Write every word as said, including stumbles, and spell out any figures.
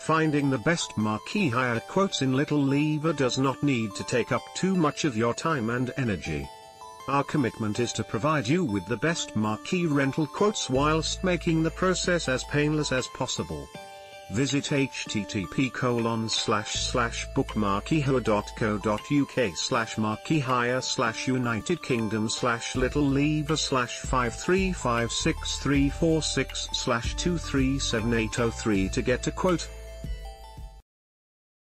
Finding the best marquee hire quotes in Little Lever does not need to take up too much of your time and energy. Our commitment is to provide you with the best marquee rental quotes whilst making the process as painless as possible. Visit http colon slash slash bookmarqueehire.co.uk slash marquee hire slash United Kingdom slash Little Lever slash five three five six three four six slash two three seven eight zero three to get a quote.